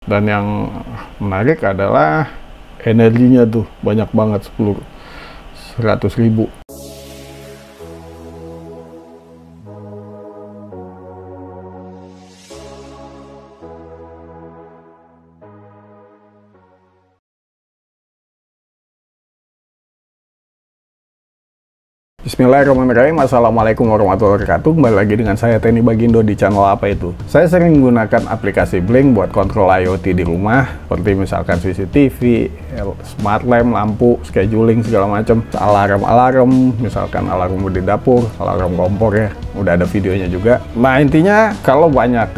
Dan yang menarik adalah energinya tuh banyak banget, 100.000. Bismillahirrahmanirrahim. Assalamualaikum warahmatullahi wabarakatuh. Kembali lagi dengan saya Teni Bagindo di channel Apa Itu. Saya sering menggunakan aplikasi Blink buat kontrol IoT di rumah, seperti misalkan CCTV, smart lamp, lampu, scheduling segala macam, alarm, misalkan alarm di dapur, alarm kompor ya. Udah ada videonya juga. Nah, intinya kalau banyak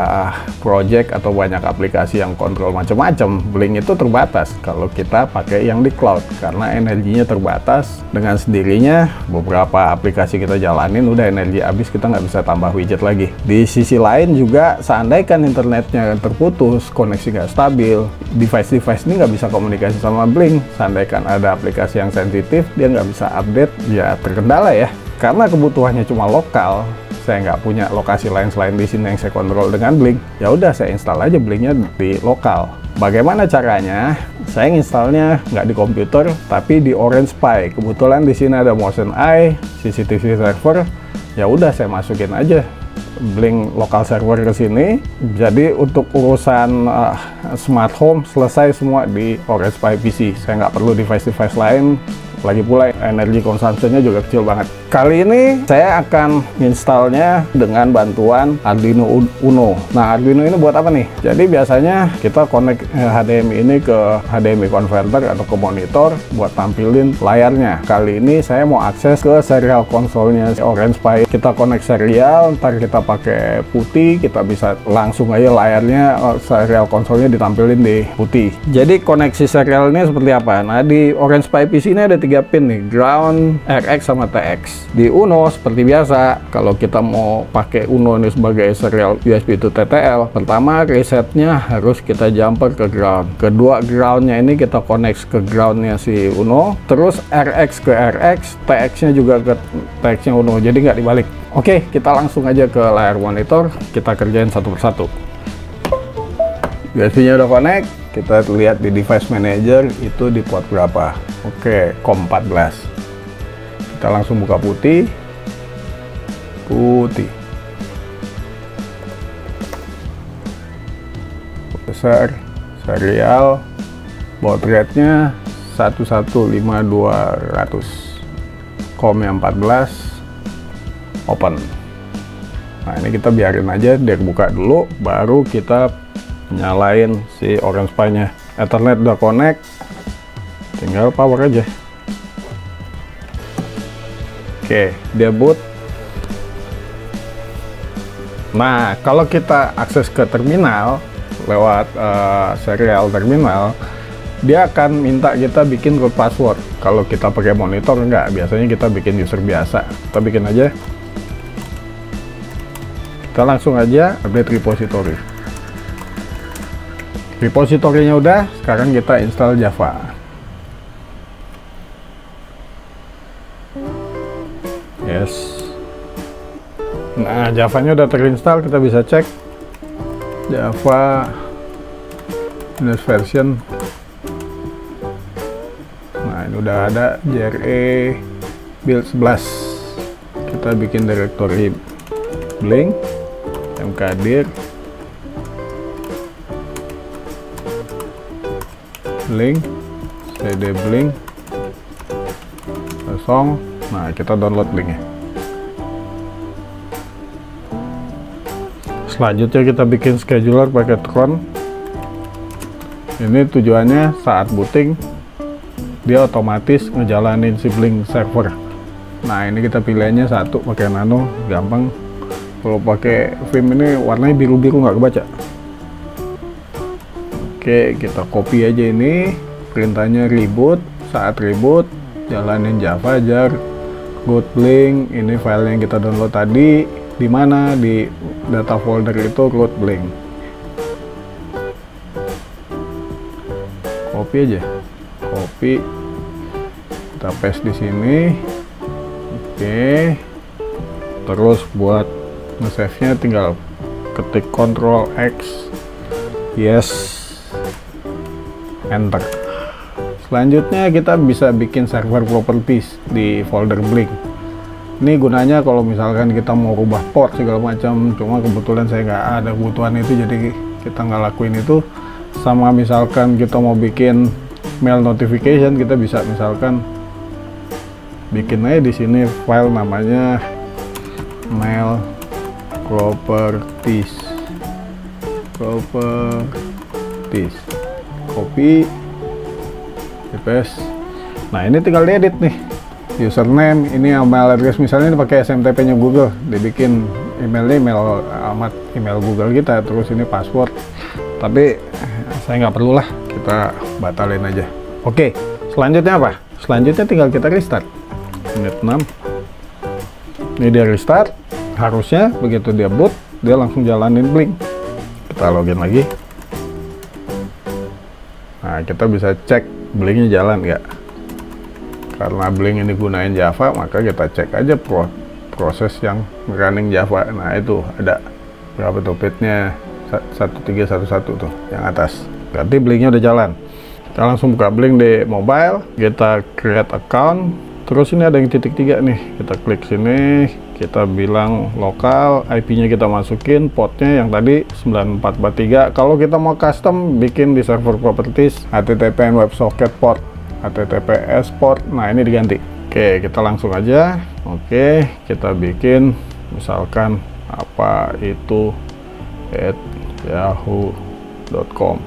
project atau banyak aplikasi yang kontrol macam-macam, Blink itu terbatas kalau kita pakai yang di cloud karena energinya terbatas. Dengan sendirinya beberapa aplikasi kita jalanin udah energi habis, kita nggak bisa tambah widget lagi. Di sisi lain juga, seandainya internetnya terputus, koneksi nggak stabil, device ini nggak bisa komunikasi sama Blink. Seandainya ada aplikasi yang sensitif, dia nggak bisa update, ya terkendala ya. Karena kebutuhannya cuma lokal, saya nggak punya lokasi lain selain di sini yang saya kontrol dengan Blink. Ya udah, saya install aja Blinknya di lokal. Bagaimana caranya? Saya installnya nggak di komputer, tapi di Orange Pi. Kebetulan di sini ada Motion Eye, CCTV server. Ya udah, saya masukin aja Blink local server ke sini. Jadi untuk urusan smart home selesai semua di Orange Pi PC. Saya nggak perlu device lain. Lagi pula energi consumption-nya juga kecil banget. Kali ini saya akan installnya dengan bantuan Arduino Uno. Nah, Arduino ini buat apa nih? Jadi biasanya kita connect HDMI ini ke HDMI converter atau ke monitor buat tampilin layarnya. Kali ini saya mau akses ke serial konsolnya Orange Pi. Kita connect serial, ntar kita pakai putih, kita bisa langsung aja layarnya serial konsolnya ditampilin di putih. Jadi koneksi serialnya seperti apa? Nah, di Orange Pi PC ini ada 3 pin nih, ground, RX sama TX. Di Uno seperti biasa, kalau kita mau pakai Uno ini sebagai serial USB to TTL, pertama resetnya harus kita jumper ke ground. Kedua, groundnya ini kita connect ke groundnya si Uno, terus RX ke RX, TX-nya juga ke TX-nya Uno, jadi nggak dibalik. Oke, kita langsung aja ke layar monitor, kita kerjain satu persatu. USB-nya udah connect, kita lihat di device manager itu di port berapa. Oke, COM14. Kita langsung buka putih. Besar, serial, baud rate-nya 115.200. COM yang 14, open. Nah, ini kita biarin aja dia buka dulu, baru kita nyalain si Orange Pi-nya. Ethernet udah connect, tinggal power aja. Oke, dia boot. Nah, kalau kita akses ke terminal lewat serial terminal, dia akan minta kita bikin root password. Kalau kita pakai monitor enggak, biasanya kita bikin user biasa. Kita bikin aja. Kita langsung aja update repository. Repositorinya udah, sekarang kita install Java. Yes. Nah, Java-nya udah terinstall, kita bisa cek Java Windows version. Nah, ini udah ada JRE build 11. Kita bikin directory Blink, mkdir Blink, cd Blink kosong. Nah, kita download Blinknya. Selanjutnya kita bikin scheduler pakai Tron. Ini tujuannya saat booting dia otomatis ngejalanin si Blink server. Nah, ini kita pilihannya satu pakai nano, gampang. Kalau pakai Vim ini warnanya biru-biru nggak kebaca. Oke, kita copy aja ini, perintahnya reboot. Saat reboot, jalanin Java jar root Blink. Ini file yang kita download tadi, di mana di data folder itu root Blink. Copy aja, copy, kita paste di sini. Oke, terus buat nge-save-nya tinggal ketik Ctrl X, yes. enter. Selanjutnya kita bisa bikin server properties di folder Blink. Ini gunanya kalau misalkan kita mau rubah port segala macam, cuma kebetulan saya nggak ada kebutuhan itu, jadi kita nggak lakuin itu. Sama misalkan kita mau bikin mail notification, kita bisa misalkan bikin aja di sini file namanya mail properties, copy, paste. Nah ini tinggal diedit nih, username, ini email address, misalnya ini pakai SMTP nya Google, dibikin emailnya alamat email Google kita, terus ini password, tapi saya nggak perlu lah, kita batalin aja. Oke, selanjutnya apa? Selanjutnya tinggal kita restart. Menit 6 ini dia restart, harusnya begitu dia boot dia langsung jalanin Blink. Kita login lagi. Nah kita bisa cek Blinknya jalan nggak. Karena Blink ini gunain Java, maka kita cek aja proses yang running Java. Nah itu ada berapa tuh pitnya, 1311 tuh yang atas, berarti Blinknya udah jalan. Kita langsung buka Blink di mobile, kita create account, terus ini ada yang titik 3 nih, kita klik sini, kita bilang lokal, IP-nya kita masukin, portnya yang tadi 9443. Kalau kita mau custom bikin di server properties HTTP WebSocket port, HTTPS port, nah ini diganti. Oke, kita langsung aja. Oke, kita bikin misalkan apa itu @yahoo.com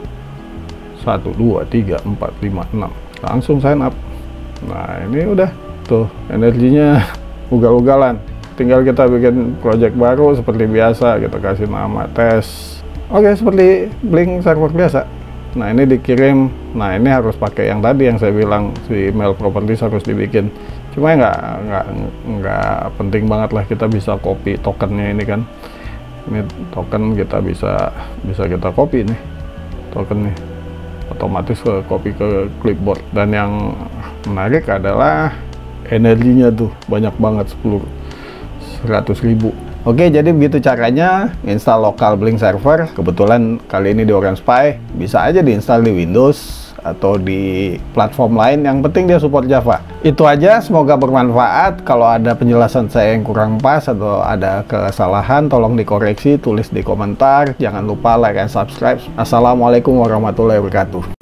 123456, langsung sign up. Nah ini udah tuh energinya ugal-ugalan. Tinggal kita bikin project baru seperti biasa, kita kasih nama tes. Oke, seperti Blink server biasa. Nah ini dikirim. Nah ini harus pakai yang tadi yang saya bilang, si email properties harus dibikin. Cuma nggak penting banget lah, kita bisa copy tokennya ini kan. Ini token kita bisa kita copy nih token nih, otomatis ke copy ke clipboard. Dan yang menarik adalah energinya tuh banyak banget, 100.000. Oke, jadi begitu caranya install lokal Blink server. Kebetulan kali ini di Orange Pi, bisa aja diinstal di Windows atau di platform lain, yang penting dia support Java. Itu aja, semoga bermanfaat. Kalau ada penjelasan saya yang kurang pas atau ada kesalahan, tolong dikoreksi, tulis di komentar. Jangan lupa like dan subscribe. Assalamualaikum warahmatullahi wabarakatuh.